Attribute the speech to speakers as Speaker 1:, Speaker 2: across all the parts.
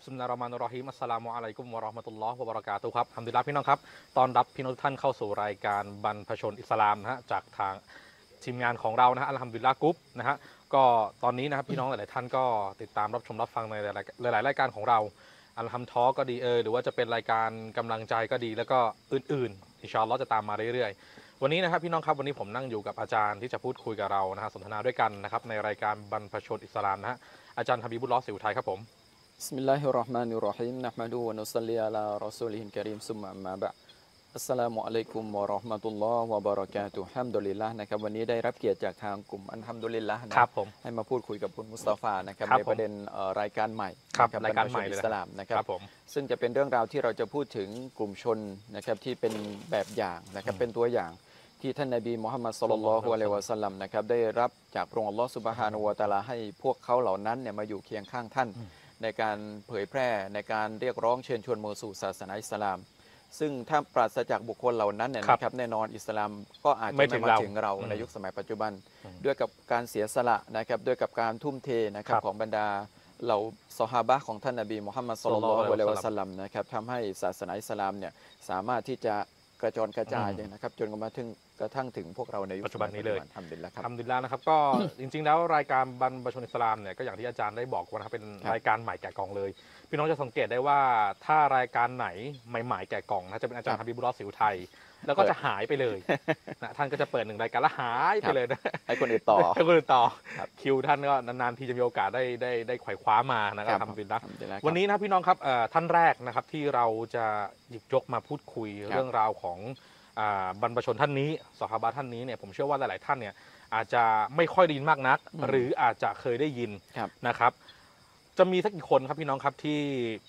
Speaker 1: บิสมิลลาฮิรเราะห์มานิรเราะฮีมอัสสลามุอะลัยกุมวะเราะห์มะตุลลอฮ์วะบะเราะกาตุฮ์ครับอัลฮัมดุลิลลาห์พี่น้องครับต้อนรับพี่น้องทุกท่านเข้าสู่รายการบรรพชนอิสลามนะฮะจากทางทีมงานของเรานะฮะอัลฮัมดุลิลลาห์กรุ๊ปนะฮะก็ตอนนี้นะครับพี่น้องหลายๆท่านก็ติดตามรับชมรับฟังในหลายๆรายการของเราอัลฮัมทอก็ดีหรือว่าจะเป็นรายการกำลังใจก็ดีแล้วก็อื่นๆอินชาอัลลอฮ์จะตามมาเรื่อยๆวันนี้นะครับพี่น้องครับวันนี้ผมนั่งอยู่กับอาจารย์ที่จะพูดคุยกับเรานะฮะสนทนาด้วยกันนะครับในรายการบรรพชนอิสลามนะฮะอาจารย์ฮะบีบุลลอฮ์สิวไทยครับผม
Speaker 2: بسم الله الرحمن الرحيم نحمده ونصلي على رسوله الكريم ثم أما بعد อัสสลามุอะลัยกุมวะเราะห์มะตุลลอฮ์วะบะเราะกาตุฮ์ฮัมดุลิลละห์นะครับวันนี้ได้รับเกียรติจากทางกลุ่มอัลฮัมดุลิลละห์นะครับ
Speaker 1: ผม
Speaker 2: ให้มาพูดคุยกับคุณมุสตาฟานะครับในประเด็นรายการใหม่
Speaker 1: รายการใหม่เลย
Speaker 2: อิสลามนะครับ
Speaker 1: ผม
Speaker 2: ซึ่งจะเป็นเรื่องราวที่เราจะพูดถึงกลุ่มชนนะครับที่เป็นแบบอย่างนะครับเป็นตัวอย่างที่ท่านนบีมุฮัมมัดศ็อลลัลลอฮุอะลัยฮิวะซัลลัมนะครับได้รับจากพระองค์อัลลอฮ์ซุบฮานะฮูวะตะอาลาให้พวกเขาเหล่านั้นเนี่ยมาอยู่เคียงข้างท่านในการเผยแพร่ในการเรียกร้องเชิญชวนมาสู่ศาสนาอิสลามซึ่งถ้าปราศจากบุคคลเหล่านั้นเนี่ยนะครับแน่นอนอิสลามก็อาจจะไม่มาถึงเราในยุคสมัยปัจจุบันด้วยกับการเสียสละนะครับด้วยกับการทุ่มเทนะครับของบรรดาเหล่าซอฮาบะห์ของท่านนบีมุฮัมมัดศ็อลลัลลอฮุอะลัยฮิวะซัลลัมนะครับทำให้ศาสนาอิสลามเนี่ยสามารถที่จะกระจรกระจายนะครับจนกระทั่งถึงพวกเราในยุคปัจจุบันนี้เลย
Speaker 1: ทำดีแล้วนะครับก็จริงๆแล้วรายการบรรพชนอิสลามเนี่ยก็อย่างที่อาจารย์ได้บอกว่านะครับเป็นรายการใหม่แกะกล่องเลยพี่น้องจะสังเกตได้ว่าถ้ารายการไหนใหม่ๆแกะกล่องนะจะเป็นอาจารย์ฮะบีบุลลอฮ์สิวไทยแล้วก็จะหายไปเลยนะท่านก็จะเปิดหนึ่งรายการแล้วหายไปเลยนะ
Speaker 2: ให้คนอื่นต่อ
Speaker 1: คิวท่านก็นานๆทีจะมีโอกาสได้ไขว่คว้ามานะครับทำบินละวันนี้นะพี่น้องครับท่านแรกนะครับที่เราจะหยิบยกมาพูดคุยเรื่องราวของบรรพชนท่านนี้ซอฮาบะห์ท่านนี้เนี่ยผมเชื่อว่าหลายๆท่านเนี่ยอาจจะไม่ค่อยได้ยินมากนักหรืออาจจะเคยได้ยินนะครับจะมีสักกี่คนครับพี่น้องครับที่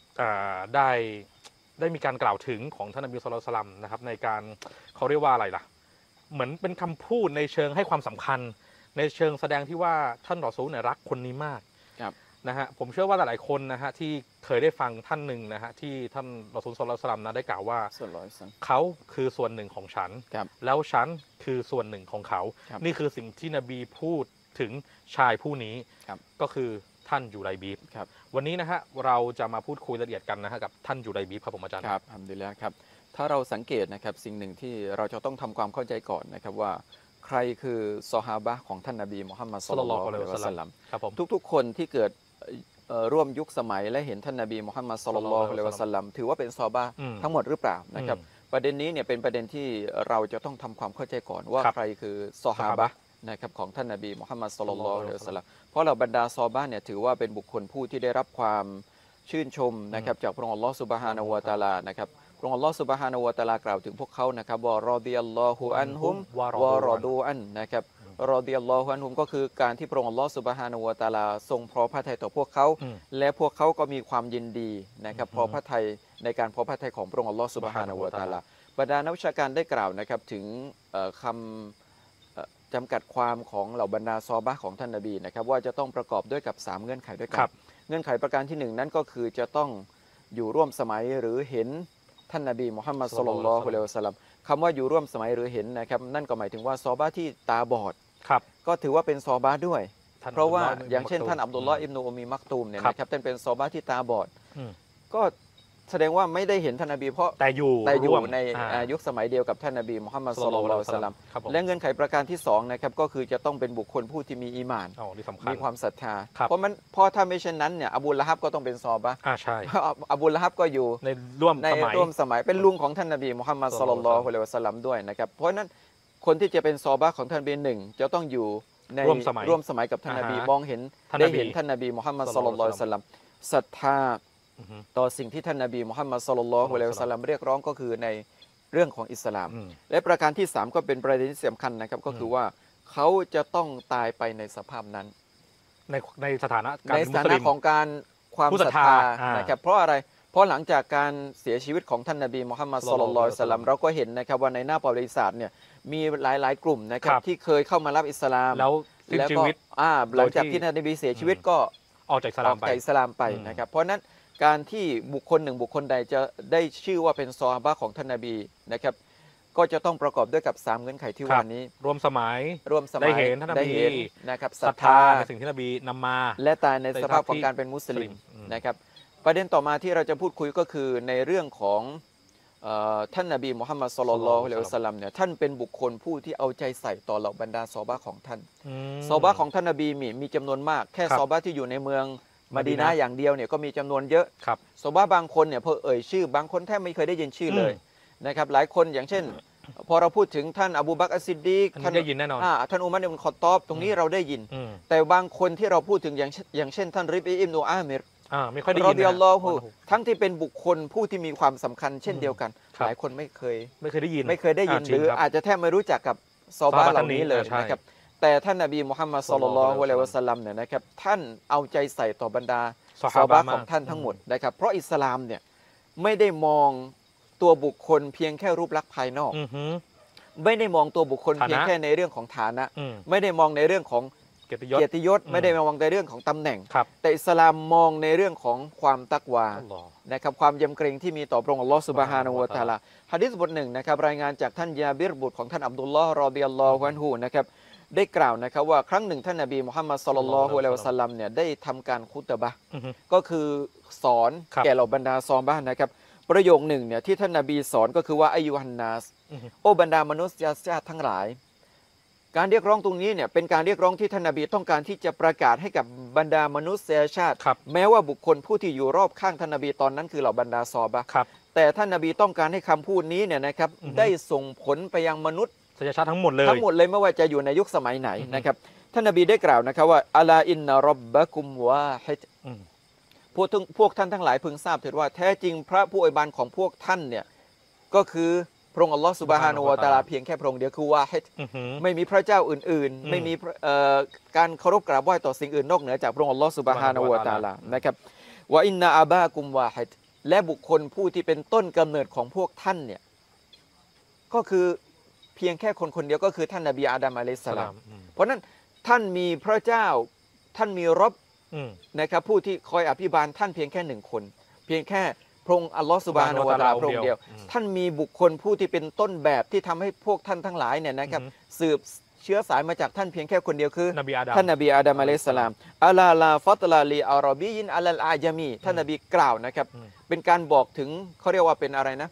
Speaker 1: ได้มีการกล่าวถึงของท่านนบีศ็อลลัลลอฮุอะลัยฮิวะซัลลัมนะครับในการเขาเรียกว่าอะไรล่ะเหมือนเป็นคำพูดในเชิงให้ความสำคัญในเชิงแสดงที่ว่าท่านรอซูลเนี่ยรักคนนี้มากนะฮะผมเชื่อว่าหลายๆคนนะฮะที่เคยได้ฟังท่านหนึ่งนะฮะที่ท่านรอซูลศ็อลลัลลอฮุอะลัยฮิวะซัลลัมนะได้กล่าวว่าเขาคือส่วนหนึ่งของฉันแล้วฉันคือส่วนหนึ่งของเขานี่คือสิ่งที่นบีพูดถึงชายผู้นี้ก็คือท่านยูไรบีฟวันนี้นะฮะเราจะมาพูดคุยรายละเอียดกันนะฮะกับท่านยูไรบีฟครับผมอาจารย์
Speaker 2: ครับอัลฮัมดุลิลละห์ครับถ้าเราสังเกตนะครับสิ่งหนึ่งที่เราจะต้องทำความเข้าใจก่อนนะครับว่าใครคือซอฮาบะห์ของท่านนบีมุฮัมมัดศ็อลลัลลอฮุอะลัยฮิวะซัลลัมทุกๆคนที่เกิดร่วมยุคสมัยและเห็นท่านนบีมุฮัมมัดศ็อลลัลลอฮุอะลัยฮิวะซัลลัมถือว่าเป็นซอฮาบะห์ทั้งหมดหรือเปล่านะครับประเด็นนี้เนี่ยเป็นประเด็นที่เราจะต้องทำความเข้าใจก่อนว่าใครคือซอฮาบะห์นะครับของท่านนบีมุฮัมมัดศ็อลลัลลอฮุอะลัยฮิวะซัลลัมเพราะเราบรรดาซอฮาบะห์เนี่ยถือว่าเป็นบุคคลผู้ที่ได้รับความชื่นชมนะครับจากพระองค์อัลลอฮฺซุบฮานะฮูวะตะอาลานะครับพระองค์อัลลอฮฺซุบฮานะฮูวะตะอาลากล่าวถึงพวกเขานะครับว่ารอฎิยัลลอฮุอันฮุมวะรอดูอันนะครับรอฎิยัลลอฮุอันฮุมก็คือการที่พระองค์อัลลอฮฺซุบฮานะฮูวะตะอาลาทรงพอพระทัยต่อพวกเขาและพวกเขาก็มีความยินดีนะครับพอพระทัยในการพอพระทัยของพระองค์อัลลอฮฺซุบฮานะฮูวะตะอาลาบรรดานักวิชาการได้กล่าวนะครับถึงคำจำกัดความของเหล่าบรรดาซอฮาบะห์ของท่านนบีนะครับว่าจะต้องประกอบด้วยกับ3เงื่อนไขด้วยกันเงื่อนไขประการที่1นั้นก็คือจะต้องอยู่ร่วมสมัยหรือเห็นท่านนบีมุฮัมมัดศ็อลลัลลอฮุอะลัยฮิวะซัลลัมคำว่าอยู่ร่วมสมัยหรือเห็นนะครับนั่นก็หมายถึงว่าซอฮาบะห์ที่ตาบอดก็ถือว่าเป็นซอฮาบะห์ด้วยเพราะว่าอย่างเช่นท่านอับดุลลอฮ์อิบนุอุมมีมักตูมเนี่ยนะครับท่านเป็นซอฮาบะห์ที่ตาบอดก็แสดงว่าไม่ได้เห็นท่านนบีเพราะ
Speaker 1: แต่อยู่
Speaker 2: ในยุคสมัยเดียวกับท่านนบีมุฮัมมัดศ็อลลัลลอฮุอะลัยฮิวะซัลลัมและเงื่อนไขประการที่2นะครับก็คือจะต้องเป็นบุคคลผู้ที่มีอีหม่านมีความศรัทธาเพราะถ้าไม่เช่นนั้นเนี่ยอบูละฮับก็ต้องเป็นซอฮาบะห์
Speaker 1: ใช่
Speaker 2: อบูละฮับก็อยู่
Speaker 1: ในร่วม
Speaker 2: สมัยเป็นลุงของท่านนบีมุฮัมมัดศ็อลลัลลอฮุอะลัยฮิวะซัลลัมด้วยนะครับเพราะนั้นคนที่จะเป็นซอฮาบะห์ของท่านนบี1จะต้องอยู่ในร่วมสมัยกับท่านนบีมองเห็นได้เห็นท่านนบีมุฮัมมัดศ็อลลัลลอฮุอะลัยฮิวะซัลลัมศรัทธาต่อสิ่งที่ท่านนบีมุฮัมมัดศ็อลลัลลอฮุอะลัยฮิวะซัลลัมเรียกร้องก็คือในเรื่องของอิสลามและประการที่3ก็เป็นประเด็นที่สำคัญนะครับก็คือว่าเขาจะต้องตายไปในสภาพนั้น
Speaker 1: ในสถานะ
Speaker 2: ของการความศรัทธานะครับเพราะอะไรเพราะหลังจากการเสียชีวิตของท่านนบีมุฮัมมัดศ็อลลัลลอฮุอะลัยฮิวะซัลลัมเราก็เห็นนะครับว่าในหน้าประวัติศาสตร์เนี่ยมีหลายๆกลุ่มนะครับที่เคยเข้ามารับอิสลาม
Speaker 1: แล้วชีวิต
Speaker 2: หลังจากที่ท่านนบีเสียชีวิตก็
Speaker 1: ออกจากอิส
Speaker 2: ลามไปนะครับเพราะนั้นการที่บุคคลหนึ่งบุคคลใดจะได้ชื่อว่าเป็นซอฮาบะห์ของท่านนบีนะครับก็จะต้องประกอบด้วยกับ3เงื่อนไขที่ว่านี้
Speaker 1: ร่วมสมัย
Speaker 2: ได้
Speaker 1: เห็นท่านนบี
Speaker 2: นะครับ
Speaker 1: ศรัทธาในสิ่งที่นบีนำมา
Speaker 2: และตายในสภาพของการเป็นมุสลิมนะครับประเด็นต่อมาที่เราจะพูดคุยก็คือในเรื่องของท่านนบีมุฮัมมัดศ็อลลัลลอฮุอะลัยฮิวะซัลลัมเนี่ยท่านเป็นบุคคลผู้ที่เอาใจใส่ต่อเหล่าบรรดาซอฮาบะห์ของท่านซอฮาบะห์ของท่านนบีมีจำนวนมากแค่ซอฮาบะห์ที่อยู่ในเมืองมะดีนะห์อย่างเดียวเนี่ยก็มีจำนวนเยอะซอฮาบะห์บางคนเนี่ยพอเอ่ยชื่อบางคนแทบไม่เคยได้ยินชื่อเลยนะครับหลายคนอย่างเช่นพอเราพูดถึงท่านอบูบักร อัสซิดดีกท่าน
Speaker 1: ได้ยินแน่นอน
Speaker 2: ท่านอุมัร อิบนุ คอฏฏอบตรงนี้เราได้ยินแต่บางคนที่เราพูดถึงอย่างเช่นท่านริบอี อิบนุ อามิร
Speaker 1: ไม่ค่อยได้ยิน
Speaker 2: รอฎิยัลลอฮุทั้งที่เป็นบุคคลผู้ที่มีความสำคัญเช่นเดียวกันหลายคนไม่เคย
Speaker 1: ได้ยิน
Speaker 2: หรืออาจจะแทบไม่รู้จักกับซอฮาบะห์เหล่านี้เลยนะครับแต่ท่านนบีมุฮัมมัดศ็อลลัลลอฮุอะลัยฮิวะซัลลัมเนี่ยนะครับท่านเอาใจใส่ต่อบรรดาซอฮาบะห์ของท่านทั้งหมดนะครับเพราะอิสลามเนี่ยไม่ได้มองตัวบุคคลเพียงแค่รูปลักษณ์ภายนอกไม่ได้มองตัวบุคคลเพียงแค่ในเรื่องของฐานะไม่ได้มองในเรื่องของเกียรติยศไม่ได้มองในเรื่องของตำแหน่งแต่อิสลามมองในเรื่องของความตักวานะครับความยำเกรงที่มีต่อพระองค์อัลลอฮฺซุบฮานะฮูวะตะอาลาหะดีษบทหนึ่งนะครับรายงานจากท่านญาบิรบุตรของท่านอับดุลลอฮ์รอฎิยัลลอฮุอันฮุนะครับได้กล่าวนะครับว่าครั้งหนึ่งท่านนบีมุฮัมมัดศ็อลลัลลอฮุอะลัยฮิวะซัลลัมเนี่ยได้ทำการคุตบะห์ก็คือสอนแก่เหล่าบรรดาซอฮาบะห์นะครับประโยคหนึ่งเนี่ยที่ท่านนบีสอนก็คือว่าอายุฮันนัสโอบรรดามนุษยชาติทั้งหลายการเรียกร้องตรงนี้เนี่ยเป็นการเรียกร้องที่ท่านนบีต้องการที่จะประกาศให้กับบรรดามนุษยชาติแม้ว่าบุคคลผู้ที่อยู่รอบข้างท่านนบีตอนนั้นคือเหล่าบรรดาซอฮาบะห์แต่ท่านนบีต้องการให้คำพูดนี้เนี่ยนะครับได้ส่งผลไปยังมนุษย
Speaker 1: ชาติทั้งหมดเลย
Speaker 2: ไม่ว่าจะอยู่ในยุคสมัยไหนนะครับท่านนบีได้กล่าวนะครับว่าอัลาอินนะร็อบบะกุมวาฮิดพวกท่านทั้งหลายพึงทราบเถิดว่าแท้จริงพระผู้อวยบานของพวกท่านเนี่ยก็คือพระองค์อัลลอฮฺซุบฮานะฮูวะตะอาลาเพียงแค่พระองค์เดียวคือวาฮิดไม่มีพระเจ้าอื่นๆไม่มีการเคารพกราบไหว้ต่อสิ่งอื่นนอกเหนือจากพระองค์อัลลอฮฺซุบฮานะฮูวะตะอาลานะครับวะอินนะอาบากุมวาฮิดและบุคคลผู้ที่เป็นต้นกำเนิดของพวกท่านเนี่ยก็คือเพียงแค่คนคนเดียวก็คือท่านนบีอาดัมอะลัยฮิสสลามเพราะนั้นท่านมีพระเจ้าท่านมีร็อบนะครับผู้ที่คอยอภิบาลท่านเพียงแค่หนึ่งคนเพียงแค่พระองค์อัลลอฮฺซุบฮานะฮูวะตะอาลาพระองค์เดียวท่านมีบุคคลผู้ที่เป็นต้นแบบที่ทำให้พวกท่านทั้งหลายเนี่ยนะครับสืบเชื้อสายมาจากท่านเพียงแค่คนเดียวคือท่านนบีอาดัมอะลัยฮิสสลามอัลาลาฟัตลาลีอารอบียินอัลลอาญามีท่านนบีกล่าวนะครับเป็นการบอกถึงเขาเรียกว่าเป็นอะไรนะ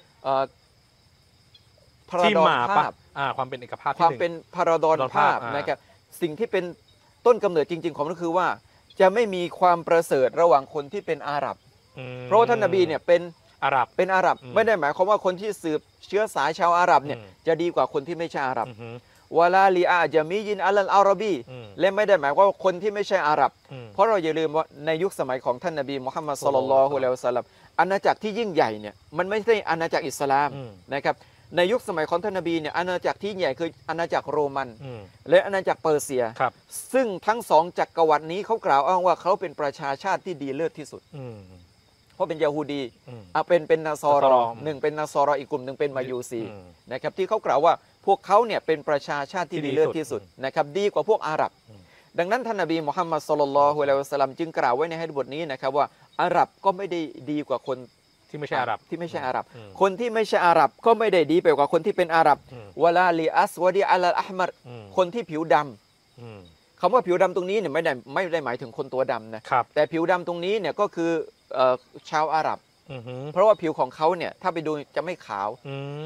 Speaker 2: พาราดอนภาพ
Speaker 1: ความเป็นเอกภาพ
Speaker 2: ความเป็นพาราดอนภาพนะครับสิ่งที่เป็นต้นกำเนิดจริงๆของมันคือว่าจะไม่มีความประเสริฐระหว่างคนที่เป็นอาหรับเพราะท่านนบีเนี่ยเป็นอาหรับไม่ได้หมายความว่าคนที่สืบเชื้อสายชาวอาหรับเนี่ยจะดีกว่าคนที่ไม่ใช่อาหรับวะลาลีอาจามียินอัลลอารอบีและไม่ได้หมายว่าคนที่ไม่ใช่อาหรับเพราะเราอย่าลืมว่าในยุคสมัยของท่านนบีมุฮัมมัดศ็อลลัลลอฮุอะลัยฮิวะซัลลัมอาณาจักรที่ยิ่งใหญ่เนี่ยมันไม่ใช่อาณาจักรอิสลามนะครับในยุคสมัยของท่านนบีเนี่ยอาณาจักรที่ใหญ่คืออาณาจักรโรมันและอาณาจักรเปอร์เซียซึ่งทั้งสองจักรวรรดินี้เขากล่าวอ้างว่าเขาเป็นประชาชาติที่ดีเลิศที่สุดเพราะเป็นยะฮูดีเป็นนาซอรอหนึ่งเป็นนาซอรออีกกลุ่มหนึ่งเป็นมายูซีนะครับที่เขากล่าวว่าพวกเขาเนี่ยเป็นประชาชาติที่ดีเลิศที่สุดนะครับดีกว่าพวกอาหรับดังนั้นท่านนบีมุฮัมมัดศ็อลลัลลอฮุอะลัยฮิวะซัลลัมจึงกล่าวไว้ในหะดีษบทนี้นะครับว่าอาหรับก็ไม่ได้ดีกว่าคน
Speaker 1: ที่ไม่ใช่อาหรับ
Speaker 2: คนที่ไม่ใช่อาหรับก็ไม่ได้ดีไปกว่าคนที่เป็นอาหรับวะลาลีอัสวะดีอัลลอัฮมัรคนที่ผิวดำคำว่าผิวดำตรงนี้เนี่ยไม่ได้หมายถึงคนตัวดำนะแต่ผิวดำตรงนี้เนี่ยก็คือชาวอาหรับเพราะว่าผิวของเขาเนี่ยถ้าไปดูจะไม่ขาว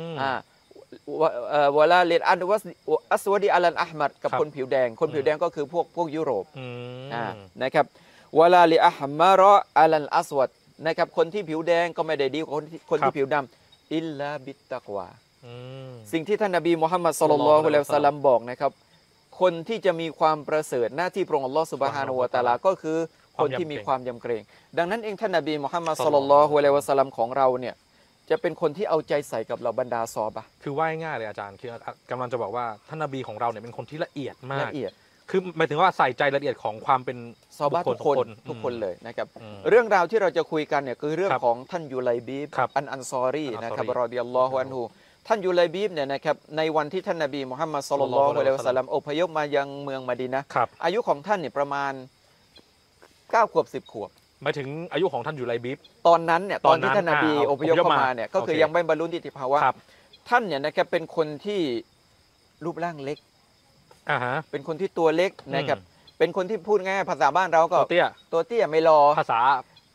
Speaker 2: วะลาลีอัสวะดีอัลลอัฮมัรกับคนผิวแดงก็คือพวกยุโรปนะครับวะลาลีอัฮมารออัลอัสวัดนะครับคนที่ผิวแดงก็ไม่ได้ดีกว่าคนที่ผิวดำอิลลาบิตตักวาสิ่งที่ท่านนบีมุฮัมมัดศ็อลลัลลอฮุอะลัยฮิวะซัลลัมบอกนะครับคนที่จะมีความประเสริฐหน้าที่พระองค์อัลลอฮฺซุบฮานะฮูวะตะอาลาก็คือคนที่มีความยำเกรงดังนั้นเองท่านนบีมุฮัมมัดศ็อลลัลลอฮุอะลัยฮิวะซัลลัมของเราเนี่ยจะเป็นคนที่เอาใจใส่กับเหล่าบรรดาซอฮาบะห์
Speaker 1: คือว่าง่ายเลยอาจารย์คือกำลังจะบอกว่าท่านนบีของเราเนี่ยเป็นคนที่ละเอียดมากคือหมายถึงว่าใส่ใจรายละเอียดของความเป็น
Speaker 2: ซอฮาบะห์ทุกคนเลยนะครับเรื่องราวที่เราจะคุยกันเนี่ยคือเรื่องของท่านยูไลบีบอันซอรีนะครับรอฎิยัลลอฮุอันฮุท่านยูไลบีบเนี่ยนะครับในวันที่ท่านนบีมุฮัมมัดศ็อลลัลลอฮุอะลัยฮิวะซัลลัมอพยพมายังเมืองมะดีนะห์อายุของท่านเนี่ยประมาณ9 ขวบ 10 ขวบ
Speaker 1: หมายถึงอายุของท่านยูไลบีบ
Speaker 2: ตอนนั้นเนี่ยตอนที่ท่านนบีอพยพเข้ามาเนี่ยก็คือยังไม่บรรลุนิติภาวะท่านเนี่ยนะครับเป็นคนที่รูปร่างเล็กเป็นคนที่ตัวเล็กนะครับเป็นคนที่พูดง่ายภาษาบ้านเราก็ตัวเตี้ยไม่รอ
Speaker 1: ภาษา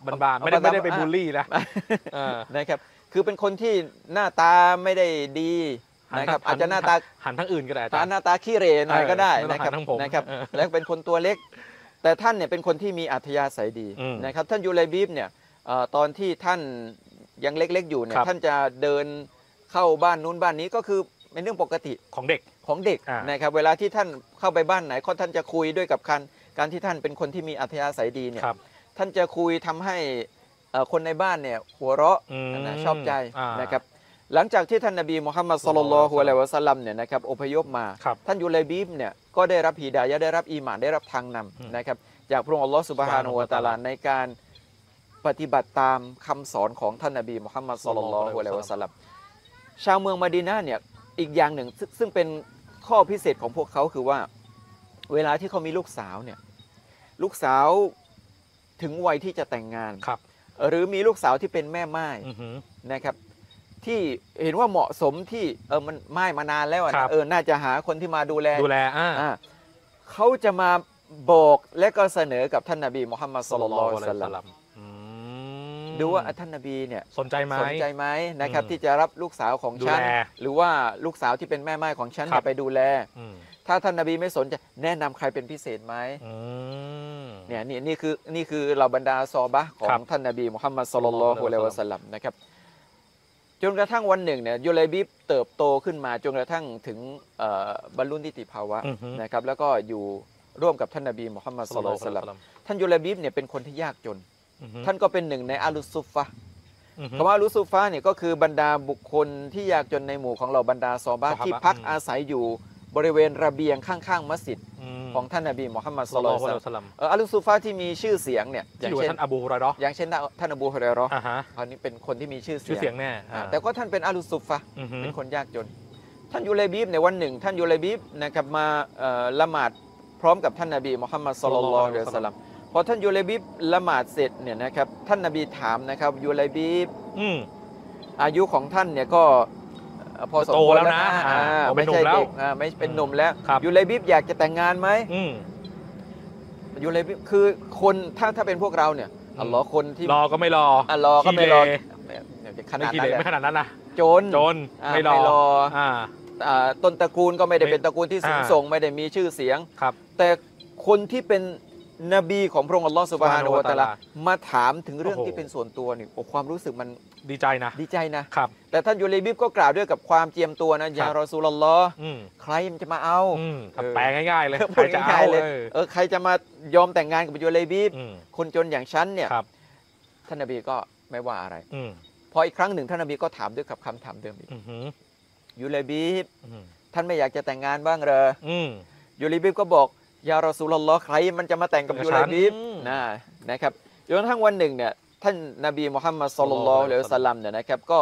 Speaker 1: บานๆไม่ได้ไปบูลลี่นะ
Speaker 2: นะครับคือเป็นคนที่หน้าตาไม่ได้ดีนะครับอาจจะหน้าตา
Speaker 1: หันทั้งอื่นก็ได้
Speaker 2: หน้าตาขี้เหร่หน่อยก็ได้นะครับแล้วเป็นคนตัวเล็กแต่ท่านเนี่ยเป็นคนที่มีอัธยาศัยดีนะครับท่านยูไลบีบเนี่ยตอนที่ท่านยังเล็กๆอยู่เนี่ยท่านจะเดินเข้าบ้านนู้นบ้านนี้ก็คือเป็นเรื่องปกติ
Speaker 1: ของเด็ก
Speaker 2: นะครับเวลาที่ท่านเข้าไปบ้านไหนก็ท่านจะคุยด้วยกับการที่ท่านเป็นคนที่มีอัธยาศัยดีเนี่ยท่านจะคุยทำให้คนในบ้านเนี่ยหัวเราะชอบใจนะครับหลังจากที่ท่านนบีมุฮัมมัดศ็อลลัลลอฮุอะลัยฮิวะซัลลัมเนี่ยนะครับอพยพมาท่านยูไลบีบเนี่ยก็ได้รับฮิดายะห์ได้รับอีหม่านได้รับทางนำนะครับจากพระองค์อัลลอฮฺซุบฮานะฮูวะตะอาลาในการปฏิบัติตามคำสอนของท่านนบีมุฮัมมัดศ็อลลัลลอฮุอะลัยฮิวะซัลลัมชาวเมืองมะดีนะห์เนี่ยอีกอย่างหนึ่งซึ่งเป็นข้อพิเศษของพวกเขาคือว่าเวลาที่เขามีลูกสาวเนี่ยลูกสาวถึงวัยที่จะแต่งงานหรือมีลูกสาวที่เป็นแม่ม่ายนะครับที่เห็นว่าเหมาะสมที่มันม่ายมานานแล้วน่าจะหาคนที่มาดูแลเขาจะมาบอกและก็เสนอกับท่านนบีมุฮัมมัดศ็อลลัลลอฮุอะลัยฮิวะซัลลัมดูว่าท่านนบีเนี่ย
Speaker 1: สนใจไหม
Speaker 2: นะครับที่จะรับลูกสาวของฉันหรือว่าลูกสาวที่เป็นแม่ม่ายของฉันไปดูแลถ้าท่านนบีไม่สนใจแนะนำใครเป็นพิเศษไหมเนี่ยนี่คือเราบรรดาซอฮาบะห์ของท่านนบีมุฮัมมัดศ็อลลัลลอฮุอะลัยฮิวะซัลลัมนะครับจนกระทั่งวันหนึ่งเนี่ยยูไลบีบเติบโตขึ้นมาจนกระทั่งถึงบรรลุนิติภาวะนะครับแล้วก็อยู่ร่วมกับท่านนบีมุฮัมมัดศ็อลลัลลอฮุอะลัยฮิวะซัลลัมท่านยูไลบีบเนี่ยเป็นคนที่ยากจนท่านก็เป็นหนึ่งในอาลุสซุฟฟะคำว่าอาลุสซุฟฟะเนี่ยก็คือบรรดาบุคคลที่ยากจนในหมู่ของเราบรรดาซอฮาบะห์ที่พักอาศัยอยู่บริเวณระเบียงข้างๆมัสยิดของท่านนบีมุฮัมมัดศ็อลลัลลอฮุอะลัยฮิวะซัลลัมอาลุสซุฟฟะที่มีชื่อเสียงเนี่ย
Speaker 1: อย่างเช่นอบูฮุรอยเราะห์
Speaker 2: อย่างเช่นท่านอบูฮุรอยเราะห์อันนี้เป็นคนที่มีชื่อเสียง
Speaker 1: แน่
Speaker 2: แต่ก็ท่านเป็นอาลุสซุฟฟะเป็นคนยากจนท่านยูไลบีบในวันหนึ่งท่านยูไลบีบนะครับมาละหมาดพร้อมกับท่านนบีมุฮัมมัดศ็อลลัลลอฮุอะลัยฮิวะซัลลัมพอท่านยูไลบีบละหมาดเสร็จเนี่ยนะครับท่านนบีถามนะครับยูไลบีบอายุของท่านเนี่ยก็พอสมควรแล้วนะไม่ใช่เด็กไม่เป็นหนุ่มแล้วยูไลบีบอยากจะแต่งงานไหมยูไลบีบคือคนถ้าเป็นพวกเราเนี่ยอัลลอฮ์คนที่
Speaker 1: รอก็ไม่รอ
Speaker 2: รอก็ไม่รอ
Speaker 1: ขนาดนั้นไม่ขนาดนั้นนะ
Speaker 2: จน
Speaker 1: ไม่รอ
Speaker 2: ต้นตระกูลก็ไม่ได้เป็นตระกูลที่สูงส่งไม่ได้มีชื่อเสียงแต่คนที่เป็นนบีของพระองค์อัลลอฮฺซุบฮานะฮูวะตะอาลามาถามถึงเรื่องที่เป็นส่วนตัวนี่ความรู้สึกมัน
Speaker 1: ดีใจ
Speaker 2: นะครับแต่ท่านยูไลบีบก็กล่าวด้วยกับความเจียมตัวนะยารอซูลุลลอฮ์ใครมันจะมาเอา
Speaker 1: แปลง่ายๆเลย
Speaker 2: ใครจะเอาใครจะมายอมแต่งงานกับยูไลบีบคนจนอย่างฉันเนี่ยท่านนบีก็ไม่ว่าอะไรพออีกครั้งหนึ่งท่านนบีก็ถามด้วยกับคำถามเดิมอีกยูไลบีบท่านไม่อยากจะแต่งงานบ้างเหรอยูไลบีบก็บอกยารอซูลุลลอฮ์ใครมันจะมาแต่งกับยูไลบีบนะครับจนกระทั่งวันหนึ่งเนี่ยท่านนบีมุฮัมมัดศ็อลลัลลอฮุอะลัยฮิวะซัลลัมเนี่ยนะครับก็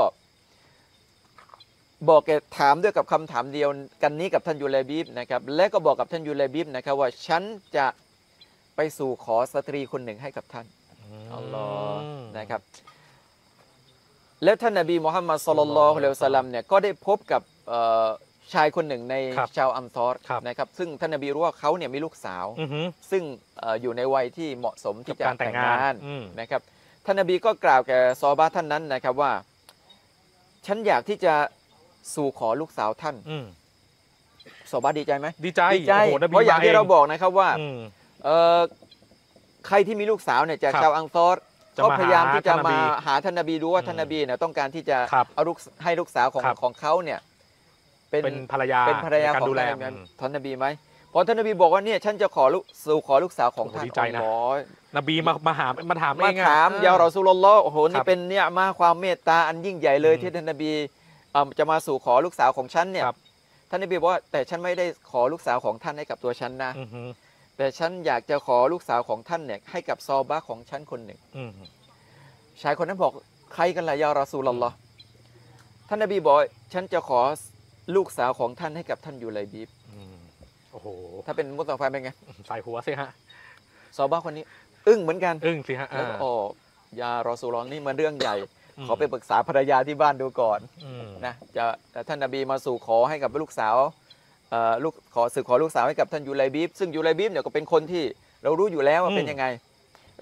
Speaker 2: บอกแกถามด้วยกับคำถามเดียวกันนี้กับท่านยูไลบีบนะครับและก็บอกกับท่านยูไลบีบนะครับว่าฉันจะไปสู่ขอสตรีคนหนึ่งให้กับท่านอัลลอฮ์นะครับแล้วท่านนบีมุฮัมมัดศ็อลลัลลอฮุอะลัยฮิวะซัลลัมเนี่ยก็ได้พบกับชายคนหนึ่งในชาวอัมซอรนะครับซึ่งท่านนบีรู้ว่าเขาเนี่ยมีลูกสาวซึ่งอยู่ในวัยที่เหมาะสมที่จะแต่งงานนะครับท่านนบีก็กล่าวแก่ซอฮาบะห์ท่านนั้นนะครับว่าฉันอยากที่จะสู่ขอลูกสาวท่านซอฮาบะห์ดีใจไหม
Speaker 1: ดีใจ
Speaker 2: เพราะอย่างที่เราบอกนะครับว่าใครที่มีลูกสาวเนี่ยจากชาวอัมซอรก็พยายามที่จะมาหาท่านนบีดูว่าท่านนบีเนี่ยต้องการที่จะเอาให้ลูกสาวของเขาเนี่ย
Speaker 1: เป็นภรรยา
Speaker 2: ของท่านนบีไหมพอท่านนบีบอกว่าเนี่ยฉันจะขอลูกสาวของท่าน
Speaker 1: นบีมาถาม
Speaker 2: ยารอซูลุลลอฮ์โอ้โหนี่เป็นเนี่ยมาความเมตตาอันยิ่งใหญ่เลยที่ท่านนบีจะมาสู่ขอลูกสาวของฉันเนี่ยท่านนบีบอกว่าแต่ฉันไม่ได้ขอลูกสาวของท่านให้กับตัวฉันนะแต่ฉันอยากจะขอลูกสาวของท่านเนี่ยให้กับซอฮาบะห์ของฉันคนหนึ่งชายคนนั้นบอกใครกันล่ะยารอซูลุลลอฮ์ท่านนบีบอกฉันจะขอลูกสาวของท่านให้กับท่านยูไลบีบ
Speaker 1: โอ้โห
Speaker 2: ถ้าเป็นมุสลิมเป็นไง
Speaker 1: ใส่หัวสิฮะ
Speaker 2: ซอฮาบะห์คนนี้อึ้งเหมือนกัน
Speaker 1: สิฮะ
Speaker 2: โอ้ยารอซูลุลลอฮ์นี่มันเรื่องใหญ่ขอไปปรึกษาภรรยาที่บ้านดูก่อนนะจะท่านนบีมาสู่ขอให้กับลูกสาวขอลูกสาวให้กับท่านยูไลบีบซึ่งยูไลบีบเนี่ยก็เป็นคนที่เรารู้อยู่แล้วว่าเป็นยังไง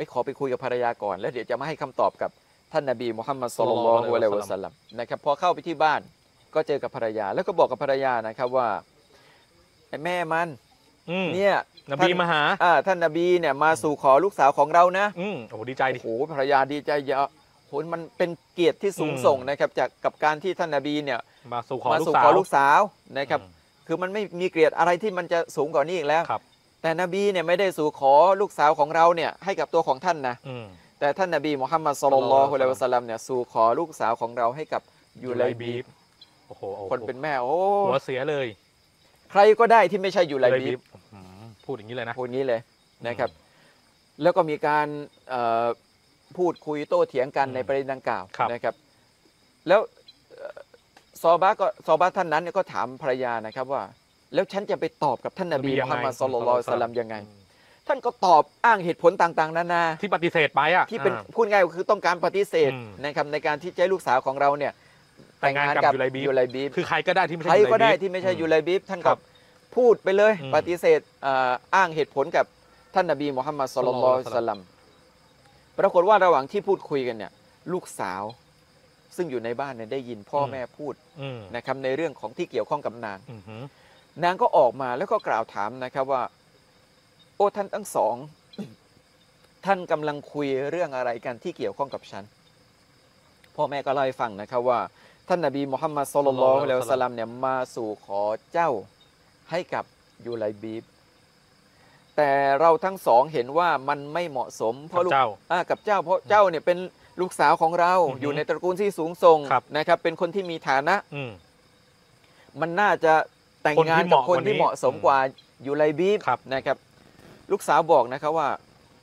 Speaker 2: ขอไปคุยกับภรรยาก่อนแล้วเดี๋ยวจะมาให้คำตอบกับท่านนบีมุฮัมมัดศ็อลลัลลอฮุอะลัยฮิวะซัลลัมนะครับพอเข้าไปที่บ้านก็เจอกับภรรยาแล้วก็บอกกับภรรยานะครับว่าไอ้แม่มันเนี่ย
Speaker 1: นบีมาหา
Speaker 2: ท่านนบีเนี่ยมาสู่ขอลูกสาวของเรานะ
Speaker 1: โอ้ดีใจดิ
Speaker 2: โอ้ภรรยาดีใจเยอะโหมันเป็นเกียรติที่สูงส่งนะครับจากกับการที่ท่านนบีเนี่ย
Speaker 1: มาสู่ขอ
Speaker 2: ลูกสาวนะครับคือมันไม่มีเกียรติอะไรที่มันจะสูงกว่านี้อีกแล้วแต่นบีเนี่ยไม่ได้สู่ขอลูกสาวของเราเนี่ยให้กับตัวของท่านนะแต่ท่านนบีมุฮัมมัดศ็อลลัลลอฮุอะลัยฮิวะซัลลัมเนี่ยสู่ขอลูกสาวของเราให้กับยูไลบีบ
Speaker 1: โอ้โห
Speaker 2: คนเป็นแม่โอ้
Speaker 1: หัวเสียเลย
Speaker 2: ใครก็ได้ที่ไม่ใช่ยูไลบีบ
Speaker 1: พูดอย่างนี้เลยนะ
Speaker 2: พูดอย่างนี้เลยนะครับแล้วก็มีการพูดคุยโต้เถียงกันในประเด็นดังกล่าวนะครับแล้วซอฮาบะท่านนั้นก็ถามภรรยานะครับว่าแล้วฉันจะไปตอบกับท่านนบีมุฮัมมัดศ็อลลัลลอฮุอะลัยฮิวะซัลลัมยังไงท่านก็ตอบอ้างเหตุผลต่างๆนานา
Speaker 1: ที่ปฏิเสธไปอ่ะ
Speaker 2: ที่เป็นพูดง่ายก็คือต้องการปฏิเสธนะครับในการที่จะให้ลูกสาวของเราเนี่ย
Speaker 1: แต่งงานกับยูไลบีบคือใครก็ได้ที่ไม่ใช่ยู
Speaker 2: ไลบีบท่านก็พูดไปเลยปฏิเสธอ้างเหตุผลกับท่านนบีมุฮัมมัดศ็อลลัลลอฮุอะลัยฮิวะซัลลัมปรากฏว่าระหว่างที่พูดคุยกันเนี่ยลูกสาวซึ่งอยู่ในบ้านเนี่ยได้ยินพ่อแม่พูดนะครับในเรื่องของที่เกี่ยวข้องกับนางก็ออกมาแล้วก็กล่าวถามนะครับว่าโอ้ท่านทั้งสอง ท่านกำลังคุยเรื่องอะไรกันที่เกี่ยวข้องกับฉันพ่อแม่ก็เล่าให้ฟังนะครับว่าท่านนบีมุฮัมมัดศ็อลลัลลอฮุอะลัยฮิวะซัลลัมเนี่ยมาสู่ขอเจ้าให้กับยูไลบีบแต่เราทั้งสองเห็นว่ามันไม่เหมาะสมเพราะกับเจ้าเพราะเจ้าเนี่ยเป็นลูกสาวของเราอยู่ในตระกูลที่สูงส่งนะครับเป็นคนที่มีฐานะมันน่าจะแต่งงานกับคนที่เหมาะสมกว่ายูไลบีบนะครับลูกสาวบอกนะครับว่า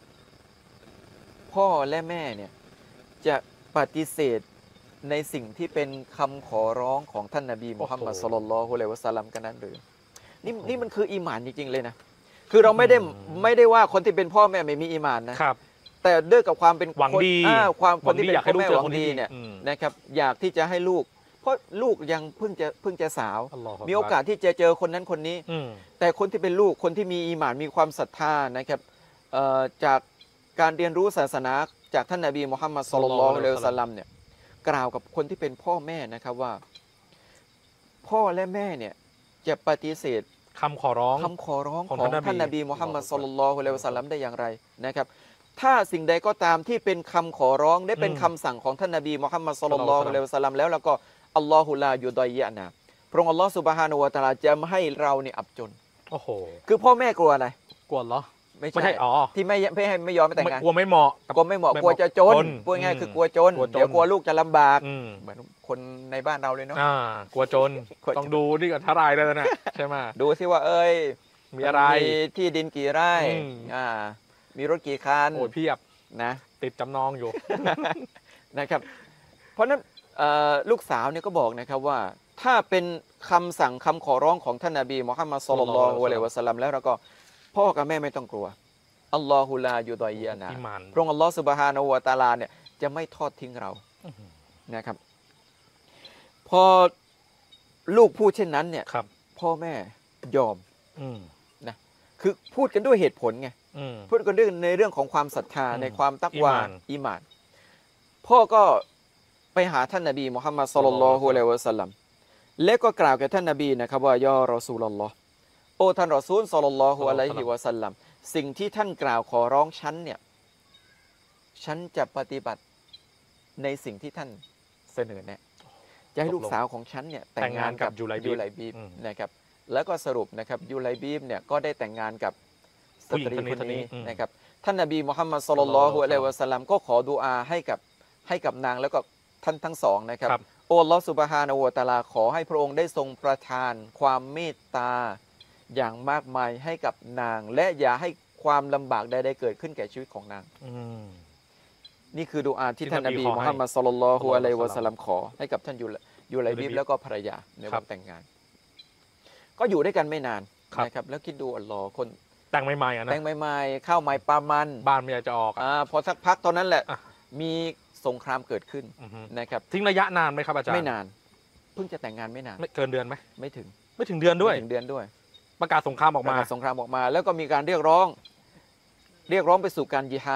Speaker 2: พ่อและแม่เนี่ยจะปฏิเสธในสิ่งที่เป็นคำขอร้องของท่านนบีมุฮัมมัดศ็อลลัลลอฮุอะลัยฮิวะซัลลัมกันนั้นหรือนี่มันคืออีหม่านจริงๆเลยนะคือเราไม่ได้ว่าคนที่เป็นพ่อแม่ไม่มีอีหม่านนะครับแต่ด้วยกับความเป็น
Speaker 1: หวังดี
Speaker 2: ความคนที่เป็นพ่อแม่หวังดีเนี่ยนะครับอยากที่จะให้ลูกเพราะลูกยังเพิ่งจะสาวมีโอกาสที่จะเจอคนนั้นคนนี้แต่คนที่เป็นลูกคนที่มีอีหม่านมีความศรัทธานะครับจากการเรียนรู้ศาสนาจากท่านนบีมุฮัมมัดศ็อลลัลลอฮุอะลัยฮิวะซัลลัมเนี่ยกล่าวกับคนที่เป็นพ่อแม่นะครับว่าพ่อและแม่เนี่ยจะปฏิเสธ
Speaker 1: คำขอร้อง
Speaker 2: ของท่านนบีมุฮัมมัดศ็อลลัลลอฮุอะลัยฮิวะซัลลัมได้อย่างไรนะครับถ้าสิ่งใดก็ตามที่เป็นคำขอร้องได้เป็นคำสั่งของท่านนบีมุฮัมมัดศ็อลลัลลอฮุอะลัยฮิวะซัลลัมแล้วก็อัลลอฮุลายุดอยยะนะพระองค์อัลลอฮฺซุบฮานะฮูวะตะอาลาจะไม่ให้เราเนี่ยอับจน
Speaker 1: โอ้โห
Speaker 2: คือพ่อแม่กลัวอะไร
Speaker 1: กลัวเหรอ
Speaker 2: ไม่ใช่ที่ไม่ยอมแต่งงาน
Speaker 1: กลัวไม่เหมาะ
Speaker 2: กลัวจะจนพูดง่ายคือกลัวจนเดี๋ยวกลัวลูกจะลำบากเหมือนคนในบ้านเราเลยเนาะ
Speaker 1: กลัวจนต้องดูนี่ก็ทลายแล้วนะใช่ไหม
Speaker 2: ดูซิว่า
Speaker 1: มีอะไร
Speaker 2: ที่ดินกี่ไร่มีรถกี่คัน
Speaker 1: โอ้เพียบ
Speaker 2: นะ
Speaker 1: ติดจำนองอยู่
Speaker 2: นะครับเพราะนั้นลูกสาวเนี่ยก็บอกนะครับว่าถ้าเป็นคำสั่งคำขอร้องของท่านนบีมุฮัมมัดศ็อลลัลลอฮุอะลัยฮิวะซัลลัมแล้วก็พ่อกับแม่ไม่ต้องกลัวอัลลอฮุลายุดอยยะนะพระองค์อัลลอฮฺซุบฮานะฮูวะตะอาลาเนี่ยจะไม่ทอดทิ้งเรานะครับพอลูกพูดเช่นนั้นเนี่ยพ่อแม่ยอมนะคือพูดกันด้วยเหตุผลไงพูดกันด้วยในเรื่องของความศรัทธาในความตักวาอีหม่านพ่อก็ไปหาท่านนบีมุฮัมมัดศ็อลลัลลอฮุอะลัยฮิวะซัลลัมและก็กล่าวแก่ท่านนบีนะครับว่ายารอซูลุลลอฮ์โอ้ท่านรอซูลศ็อลลัลลอฮุอะลัยฮิวะซัลลัมสิ่งที่ท่านกล่าวขอร้องฉันเนี่ยฉันจะปฏิบัติในสิ่งที่ท่านเสนอแนะจะให้ลูกสาวของฉันเนี่ยแต่งงานกับยูไลบีบนะครับแล้วก็สรุปนะครับยูไลบีบเนี่ยก็ได้แต่งงานกับสตรีคนนี้นะครับท่านนบีมุฮัมมัดศ็อลลัลลอฮุอะลัยฮิวะซัลลัมก็ขอดุอาให้กับนางแล้วก็ท่านทั้งสองนะครับโอ้อัลลอฮฺซุบฮานะฮูวะตะอาลาขอให้พระองค์ได้ทรงประทานความเมตตาอย่างมากมายให้กับนางและอย่าให้ความลำบากใดๆเกิดขึ้นแก่ชีวิตของนางนี่คือดุอาที่ท่านนบีมุฮัมมัดศ็อลลัลลอฮุอะลัยฮิวะซัลลัมขอให้กับท่านยูไลบีบแล้วก็ภรรยาในวันแต่งงานก็อยู่ด้วยกันไม่นานนะครับแล้วคิดดูอัลลอฮ์คน
Speaker 1: แต่งใหม่ๆนะ
Speaker 2: แต่งใหม่ๆข้าวใหม่ปลามัน
Speaker 1: บ้านไม่อยากจะออก
Speaker 2: พอสักพักตอนนั้นแหละมีสงครามเกิดขึ้นนะครับ
Speaker 1: ทิ้งระยะนานไหมครับอาจารย์
Speaker 2: ไม่นานเพิ่งจะแต่งงานไม่นาน
Speaker 1: ไม่เกินเดือนไหม
Speaker 2: ไม่ถึง
Speaker 1: เดือนด้วย
Speaker 2: ประกาศสงครามออกมาแล้วก็มีการเรียกร้องไปสู่การญิฮาด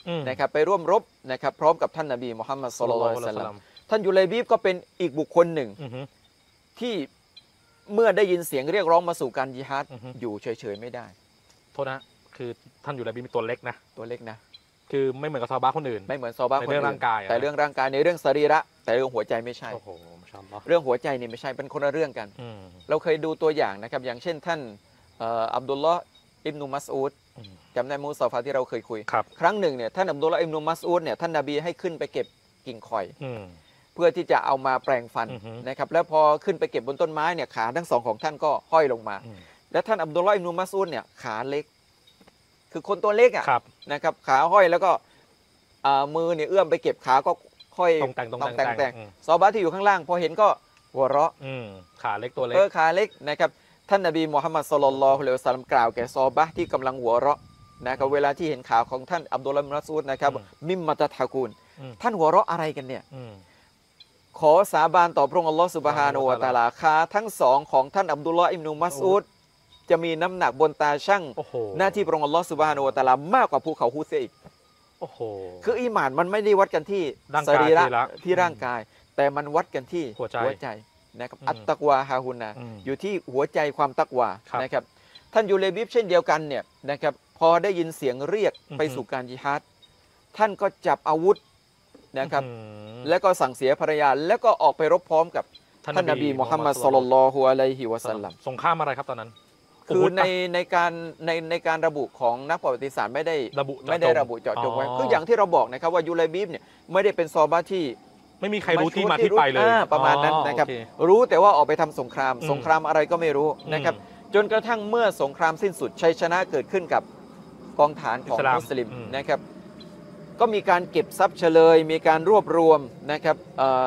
Speaker 2: นะครับไปร่วมรบนะครับพร้อมกับท่านนบีมุฮัมมัดศ็อลลัลลอฮุอะลัยฮิวะซัลลัมท่านยูไลบีบก็เป็นอีกบุคคลหนึ่งที่เมื่อได้ยินเสียงเรียกร้องมาสู่การญิฮาดอยู่เฉยๆไม่ได้
Speaker 1: โทษนะคือท่านยูไลบีบมีตัวเล็กนะ
Speaker 2: ตัวเล็กนะ
Speaker 1: คือไม่เหมือนกับซอฮาบะห์คนอื่น
Speaker 2: ไม่เหมือนซอฮาบะห์คนอื่น
Speaker 1: ในเรื่องร่างกาย
Speaker 2: แต่เรื่องร่างกายในเรื่องสรีระแต่เรื่องหัวใจไม่ใช่
Speaker 1: โอ้โหมาชาอัลลอฮ์
Speaker 2: เรื่องหัวใจนี่ไม่ใช่เป็นคนละเรื่องกันเราเคยดูตัวอย่างนะครับอย่างเช่นท่านอับดุลลอฮ์อิบนุมัสอูดจำได้มูซาฟาที่เราเคยคุยครั้งหนึ่งเนี่ยท่านอับดุลลอฮ์อิบนุมัสอูดเนี่ยท่านนบีให้ขึ้นไปเก็บกิ่งข่อยเพื่อที่จะเอามาแปลงฟันนะครับแล้วพอขึ้นไปเก็บบนต้นไม้เนี่ยขาทั้งสองของท่านก็ห้อยลงมาและท่านอับดุลลอฮ์อิบนุมัสอูดเนี่ยขาเล็กคือคนตัวเล็กอ่ะนะครับขาห้อยแล้วก็มือเนี่ยเอื้อมไปเก็บขาก็ค่อย
Speaker 1: ต้องแต่ง
Speaker 2: ซอฮาบะห์ที่อยู่ข้างล่างพอเห็นก็หัวเราะ
Speaker 1: ขาเล็กตัวเล็ก
Speaker 2: ขาเล็กนะครับท่านนบีมุฮัมมัดศ็อลลัลลอฮุอะลัยฮิวะซัลลัมกล่าวแก่ซอฮาบะห์ที่กำลังหัวเราะนะครับเวลาที่เห็นขาของท่านอับดุลลอฮ์อิบนุมัสอูดนะครับมิมมะตะทะกูนท่านหัวเราะอะไรกันเนี่ยขอสาบานต่อพระองค์อัลลอฮ์ซุบฮานะฮูวะตะอาลาขาทั้งสองของท่านอับดุลลอฮ์อิบนุมัสอูดจะมีน้ำหนักบนตาช่างหน้าที่พระองค์อัลลอฮ์ซุบฮานะฮูวะตะอาลามากกว่าภูเขาฮุเซอีกคืออีหม่านมันไม่ได้วัดกันที่สรีระที่ร่างกายแต่มันวัดกันที่หัวใจนะครับอัตตักวาฮาฮุนาอยู่ที่หัวใจความตักวานะครับท่านยูเลบิบเช่นเดียวกันเนี่ยนะครับพอได้ยินเสียงเรียกไปสู่การญิฮาดท่านก็จับอาวุธนะครับแล้วก็สั่งเสียภรรยาแล้วก็ออกไปรบพร้อมกับท่านนบีมุฮัมมัดศ็อลลัลลอฮุอะลัยฮิวะซัลลัม
Speaker 1: สงครามอะไรครับตอนนั้น
Speaker 2: คือในการระบุของนักประวัติศาสตร์ไม่ได้ระบุเจาะจงไว้คืออย่างที่เราบอกนะครับว่ายูไลบีบเนี่ยไม่ได้เป็นซอฮาบะห์ที่
Speaker 1: ไม่มีใครรู้ที่มาที่ไปเลย
Speaker 2: ประมาณนั้นนะครับรู้แต่ว่าออกไปทำสงครามอะไรก็ไม่รู้นะครับจนกระทั่งเมื่อสงครามสิ้นสุดชัยชนะเกิดขึ้นกับกองฐานของมุสลิมนะครับก็มีการเก็บทรัพย์เฉลยมีการรวบรวมนะครับ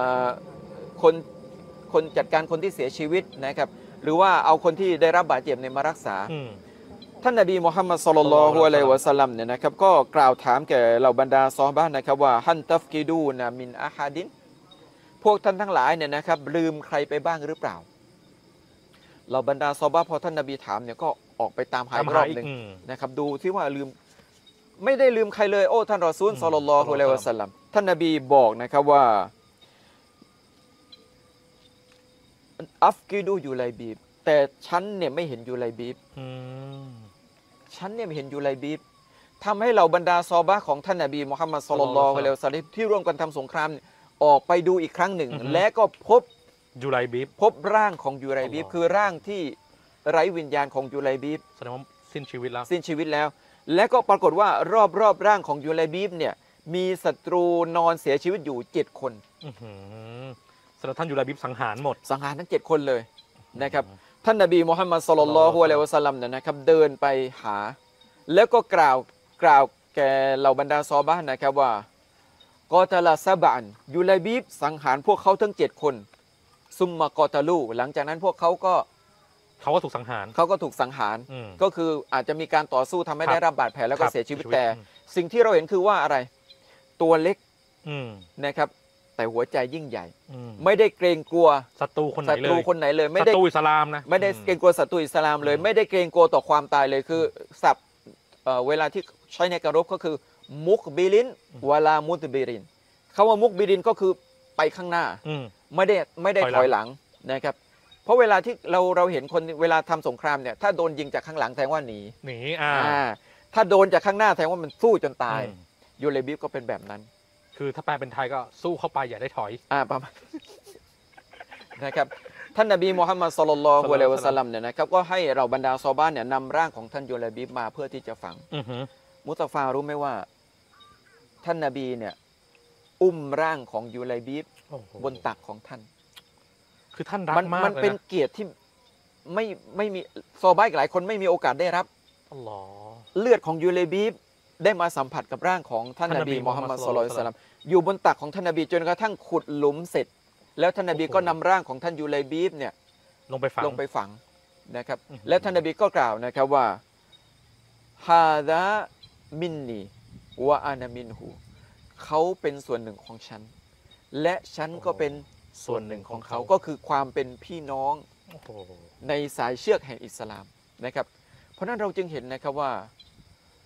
Speaker 2: คนจัดการคนที่เสียชีวิตนะครับหรือว่าเอาคนที่ได้รับบาดเจ็บเนี่ยมารักษาท่านนบีมุฮัมมัดศ็อลลัลลอฮุอะลัยฮิวะซัลลัมเนี่ยนะครับก็กล่าวถามแก่เหล่าบรรดาซอฮาบะห์นะครับว่าฮันตัฟกิดูนะมินอะฮาดินพวกท่านทั้งหลายเนี่ยนะครับลืมใครไปบ้างหรือเปล่าเหล่าบรรดาซอฮาบะห์พอท่านนบีถามเนี่ยก็ออกไปตามหาอีกรอบนึงนะครับดูที่ว่าลืมไม่ได้ลืมใครเลยโอ้ท่านรอซูลศ็อลลัลลอฮุอะลัยฮิวะซัลลัมท่านนบีบอกนะครับว่าอัฟกิดูยูไลบีบแต่ฉันเนี่ยไม่เห็นยูไลบีบฉันเนี่ยไม่เห็นยูไลบีบทำให้เหล่าบรรดาซอฮาบะห์ของท่านนบีมุฮัมมัดศ็อลลัลลอฮุอะลัยฮิวะซัลลัมที่ร่วมกันทำสงครามออกไปดูอีกครั้งหนึ่งและก็พบ
Speaker 1: ยูไลบีบ
Speaker 2: พบร่างของยูไลบีบคือร่างที่ไร้วิญญาณของยูไลบีบ
Speaker 1: แสดงว่าสิ้นชีวิต
Speaker 2: แล้วและก็ปรากฏว่ารอบร่างของยูไลบีบเนี่ยมีศัตรูนอนเสียชีวิตอยู่7 คน
Speaker 1: สำหรับท่านยูไลบีบสังหารหมด
Speaker 2: สังหารทั้ง7 คนเลยนะครับท่านนบีมุฮัมมัดศ็อลลัลลอฮุอะลัยฮิวะซัลลัมเนี่ยนะครับเดินไปหาแล้วก็กล่าวแก่เหล่าบรรดาซอฮาบะห์นะครับว่ากอตะลาซะบะนยูไลบีบสังหารพวกเขาทั้ง7 คนซุมมากอตะลูหลังจากนั้นพวกเขาก็
Speaker 1: ถูกสังหาร
Speaker 2: ก็คืออาจจะมีการต่อสู้ทำให้ได้รับบาดแผลแล้วก็เสียชีวิตแต่สิ่งที่เราเห็นคือว่าอะไรตัวเล็กนะครับแต่หัวใจยิ่งใหญ่ไม่ได้เกรงกลัว
Speaker 1: ศัตรูคนไหนเลย
Speaker 2: ไม่ได้
Speaker 1: ศัตรูอิสลามนะ
Speaker 2: ไม่ได้เกรงกลัวศัตรูอิสลามเลยไม่ได้เกรงกลัวต่อความตายเลยคือศัพท์เวลาที่ใช้ในการรบก็คือมุกบิลินวะลามุตบิรินคำว่ามุกบิลินก็คือไปข้างหน้าไม่ได้ถอยหลังนะครับเพราะเวลาที่เราเห็นคนเวลาทำสงครามเนี่ยถ้าโดนยิงจากข้างหลังแสดงว่าหนีถ้าโดนจากข้างหน้าแสดงว่ามันสู้จนตายยูไลบีบก็เป็นแบบนั้น
Speaker 1: คือถ้าแปลเป็นไทยก็สู้เข้าไปอย่าได้ถอย
Speaker 2: ประมาณนะครับท่านนบีมุฮัมมัดศ็อลลัลลอฮุอะลัยฮิวะซัลลัมเนี่ยนะครับก็ให้เราบรรดาซอฮาบะห์เนี่ยนำร่างของท่านยูไลบีบมาเพื่อที่จะฝังมุตฟารู้ไหมว่าท่านนบีเนี่ยอุ้มร่างของยูไลบีบบนตักของท่าน
Speaker 1: คือท่านรักมากเลยนะ
Speaker 2: มันเป็นเกียรติที่ไม่มีซอฮาบะห์หลายคนไม่มีโอกาสได้รับเลือดของยูไลบีบได้มาสัมผัสกับร่างของท่านนบีมุฮัมมัดศ็อลลัลลอฮุอะลัยฮิวะซัลลัมอยู่บนตักของท่านนบีจนกระทั่งขุดหลุมเสร็จแล้วท่านนบีก็นำร่างของท่านยูไลบีบเนี่ย
Speaker 1: ลงไปฝัง
Speaker 2: นะครับและท่านนบีก็กล่าวนะครับว่าฮาดะมินนีวะอานะมินฮูเขาเป็นส่วนหนึ่งของฉันและฉันก็เป็นส่วนหนึ่งของเขาก็คือความเป็นพี่น้องในสายเชือกแห่งอิสลามนะครับเพราะนั้นเราจึงเห็นนะครับว่า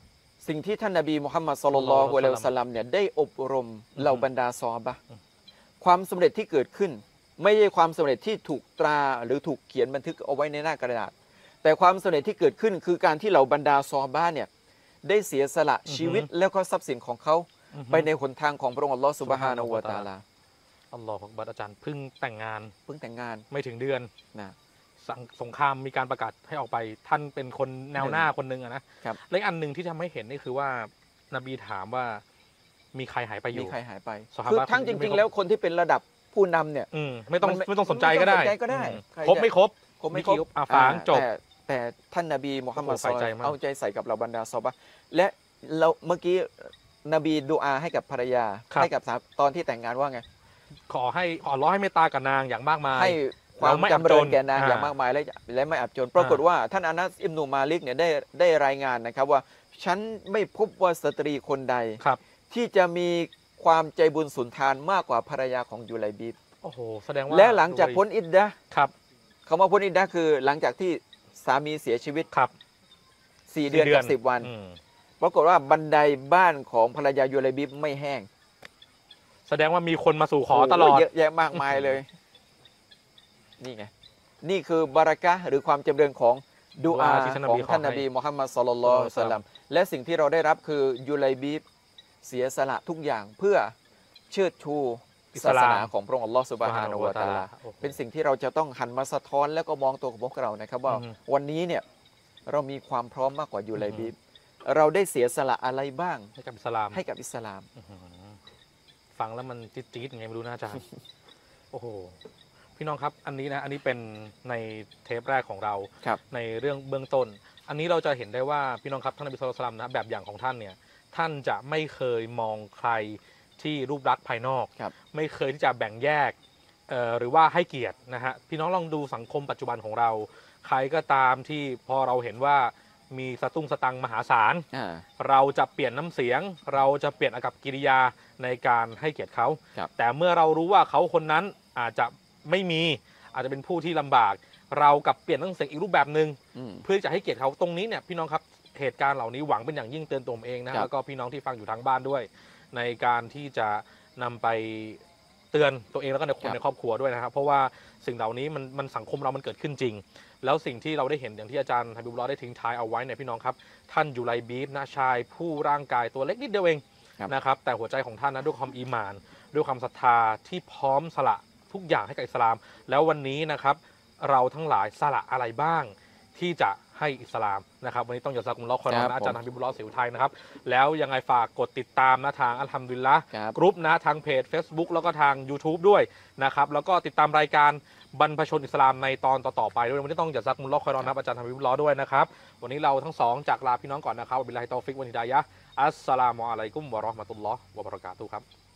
Speaker 2: สิ่งที่ท่านนบีมุฮัมมัดศ็อลลัลลอฮุอะลัยฮิวะซัลลัมเนี่ยได้อบรมเหล่าบรรดาซอฮาบะห์ความสำเร็จที่เกิดขึ้น ไม่ใช่ความสำเร็จที่ถูกตราหรือถูกเขียนบันทึกเอาไว้ในหน้ากระดาษ แต่ความสำเร็จที่เกิดขึ้นคือการที่เหล่าบรรดาซอฮาบะห์เนี่ยได้เสียสละชีวิตแล้วก็ทรัพย์สินของเขาไปในหนทางของพระองค์อัลลอฮฺซุบฮานะฮูวะตะอาลา
Speaker 1: อัลลอฮฺอักบัรอาจารย์เพิ่งแต่งงาน
Speaker 2: เพิ่งแต่งงาน
Speaker 1: ไม่ถึงเดือน
Speaker 2: นะ
Speaker 1: สงครามมีการประกาศให้ออกไปท่านเป็นคนแนวหน้าคนหนึ่งอะนะครับ และอีกอันหนึ่งที่ทำให้เห็นนี่คือว่านบีถามว่ามีใครหายไปอยู่
Speaker 2: มีใครหายไป
Speaker 1: ซอฮา
Speaker 2: คือบ
Speaker 1: ะห์
Speaker 2: ทั้งจริง ๆ แล้วคนที่เป็นระดับผู้นำเนี่ย
Speaker 1: ไม่ต้องสนใจก็ได้
Speaker 2: ไม่ต้องสนใจก็ได้ ใคร
Speaker 1: ครบ
Speaker 2: จะ
Speaker 1: ไม่ครบ
Speaker 2: ครบไม่ครบ
Speaker 1: ฝางจบ
Speaker 2: แต่ท่านนบีมุฮัมมัด
Speaker 1: โอ้โหใส่ใจมาก
Speaker 2: เอาใจใส่กับเราบรรดาซอฮาบะห์และเราเมื่อกี้นบีดุอาให้กับภรรยาให้กับสาตอนที่แต่งงานว่าไง
Speaker 1: ขออัลลอฮ์ให้เมตตากับนางอย่างมากมาย
Speaker 2: ให้ความ
Speaker 1: เราไม่อับ
Speaker 2: จำเริญ
Speaker 1: จน
Speaker 2: แก่นาง
Speaker 1: อ่า
Speaker 2: อย่างมากมายและไม่อับจน ปรากฏว่าท่านอานัสอิบนุมาลิกเนี่ยได้รายงานนะครับว่าฉันไม่พบว่าสตรีคนใด
Speaker 1: ครับ
Speaker 2: ที่จะมีความใจบุญสุนทานมากกว่าภรรยาของยูไลบีบ
Speaker 1: โอ้โหแสดงว่า
Speaker 2: และหลังจากพ้นอิดดะห์
Speaker 1: ครับ
Speaker 2: คำว่าพ้นอิดดะห์คือหลังจากที่สามีเสียชีวิต
Speaker 1: ครับ
Speaker 2: 4 เดือนกับ 10 วัน ปรากฏว่าบันไดบ้านของภรรยายูไลบีบไม่แห้ง
Speaker 1: แสดงว่ามีคนมาสู่ขอตลอด
Speaker 2: โเยอะแยะมากมายเลย นี่ไง นี่คือบารากะห์หรือความจำเริญของดุอา
Speaker 1: ที่ท่านน
Speaker 2: ขอ
Speaker 1: บี
Speaker 2: งท่าน
Speaker 1: ขอให้
Speaker 2: นบีมุฮัมมัดศ็อลลัลลอฮุอะลัยฮิวะซัลลัมและสิ่งที่เราได้รับคือยูไลบีบเสียสละทุกอย่างเพื่อเชิดชู
Speaker 1: อิส
Speaker 2: ศา
Speaker 1: ลาม
Speaker 2: สนาของพระองค์อัลลอฮฺซุบฮานะฮูวะตะอาลา
Speaker 1: โอ้โห
Speaker 2: เป็นสิ่งที่เราจะต้องหันมาสะท้อนแล้วก็มองตัวของพวกเรานะครับว่า
Speaker 1: อืม
Speaker 2: วันนี้เนี่ยเรามีความพร้อมมากกว่ายูไลบีบเราได้เสียสละอะไรบ้าง
Speaker 1: ให้กับอิสลาม
Speaker 2: ให้กับอิสลาม
Speaker 1: อื้อหือฟังแล้วมันจี๊ดๆยังไงไม่รู้นะอาจารย์ โอ้โห พี่น้องครับอันนี้นะอันนี้เป็นในเทปแรกของเรา
Speaker 2: ครับ
Speaker 1: ในเรื่องเบื้องต้น อันนี้เราจะเห็นได้ว่าพี่น้องครับท่านนบีศ็อลลัลลอฮุอะลัยฮิวะซัลลัมนะแบบอย่างของท่านเนี่ยท่านจะไม่เคยมองใครที่รูปลักษณ์ภายนอก
Speaker 2: ครับ
Speaker 1: ไม่เคยที่จะแบ่งแยกหรือว่าให้เกียรตินะฮะพี่น้องลองดูสังคมปัจจุบันของเรา ใครก็ตามที่พอเราเห็นว่ามีสตุ้งสตังค์มหาศาล เราจะเปลี่ยนน้ำเสียง เราจะเปลี่ยนอากัปกิริยาในการให้เกียรติเขา
Speaker 2: ครับ
Speaker 1: แต่เมื่อเรารู้ว่าเขาคนนั้นอาจจะไม่มีอาจจะเป็นผู้ที่ลำบาก เรากลับเปลี่ยนน้ำเสียงอีกรูปแบบหนึ่ง
Speaker 2: อืม
Speaker 1: เพื่อจะให้เกียรติเขาตรงนี้เนี่ยพี่น้องครับเหตุการณ์เหล่านี้หวังเป็นอย่างยิ่งเตือนตัวผมเองนะครับ แล้วก็พี่น้องที่ฟังอยู่ทางบ้านด้วย ในการที่จะนำไปเตือนตัวเองแล้วก็ในคนในครอบครัวด้วยนะครับเพราะว่าสิ่งเหล่านี้มันสังคมเรามันเกิดขึ้นจริง แล้วสิ่งที่เราได้เห็นอย่างที่อาจารย์ฮะบิบุลลอฮ์ได้ทิ้งท้ายเอาไว้เนี่ยพี่น้องครับท่านยูไลบีบนะชายผู้ร่างกายตัวเล็กนิดเดียวเอง
Speaker 2: ครับ
Speaker 1: นะครับแต่หัวใจของท่านนะด้วยความอีหม่าน ด้วยความศรัทธาที่พร้อมสละทุกอย่างให้กับอิสลาม แล้ววันนี้นะครับเราทั้งหลายสละอะไรบ้างที่จะให้อิสลามนะครับวันนี้ต้องยอมรับคุณล้อคอยรอนะอาจารย์ฮะบิบุลลอฮ์สิวไทยนะครับแล้วยังไงฝากกดติดตามนะทางอัลฮัมดุลิลละห์
Speaker 2: ครับ
Speaker 1: กรุ๊ปนะทางเพจ Facebook แล้วก็ทาง YouTube ด้วยนะครับแล้วก็ติดตามรายการบรรพชนอิสลามในตอนต่อๆไปด้วยวันนี้ต้องยอมรับคุณล้อคอยรอนะอาจารย์ฮะบิบุลลอฮ์ด้วยนะครับวันนี้เราทั้งสองจากลาพี่น้องก่อนนะครับบิลลาฮิตอฟิกวันฮิดายะฮ์อัสสลามุอะลัยกุมวะเราะห์มะตุลลอฮ์วะบะเราะกาตุฮ์ครับ